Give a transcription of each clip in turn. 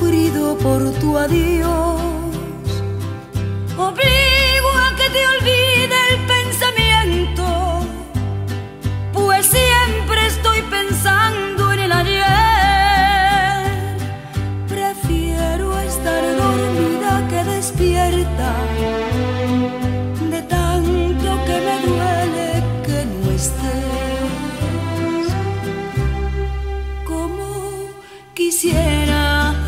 sufrido por tu adiós. Obligo a que te olvide el pensamiento, pues siempre estoy pensando en el ayer. Prefiero estar dormida que despierta, de tanto que me duele que no estés. Como quisiera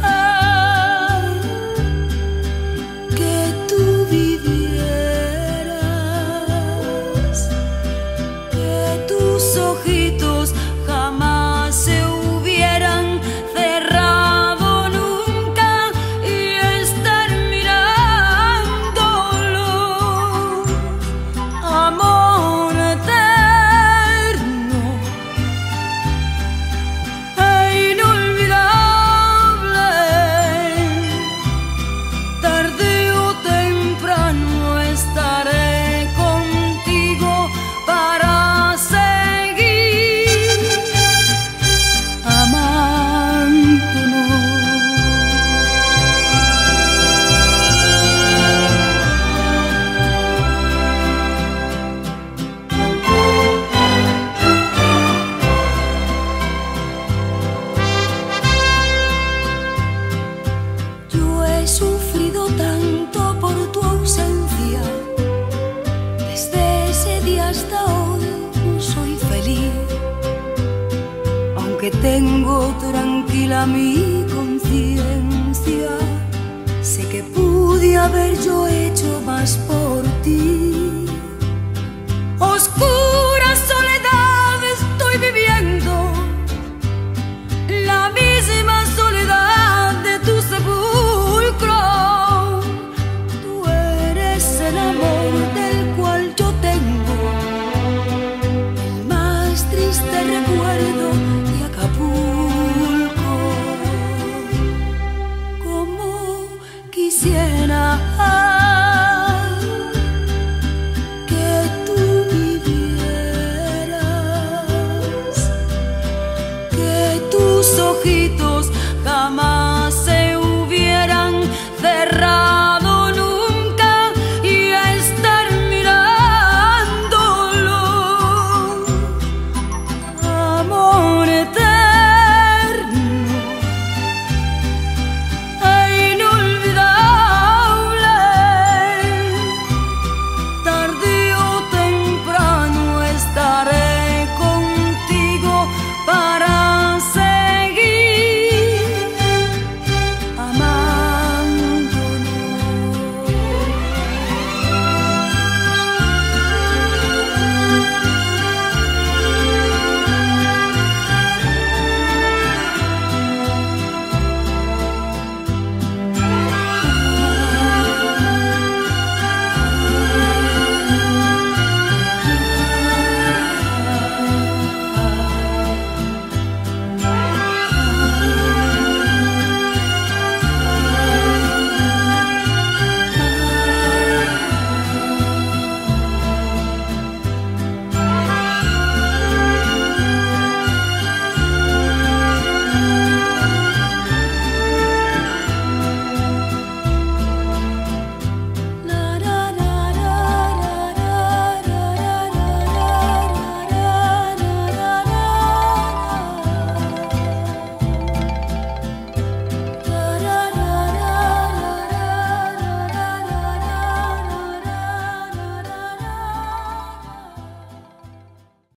que tú vivieras, que tus ojitos jamás se hubieran cerrado nunca y estar mirándolos. Amor eterno e inolvidable, tarde o temprano estaré contigo para seguir amándonos. Yo he sufrido tanto por tu ausencia, desde ese día hasta hoy no soy feliz. Aunque tengo tranquila mi conciencia, sé que pude haber yo hecho más por ti. Oscura soledad estoy viviendo, la misma soledad de tu sepulcro. Tú eres el amor del cual yo tengo el más triste recuerdo de Acapulco. Como quisiera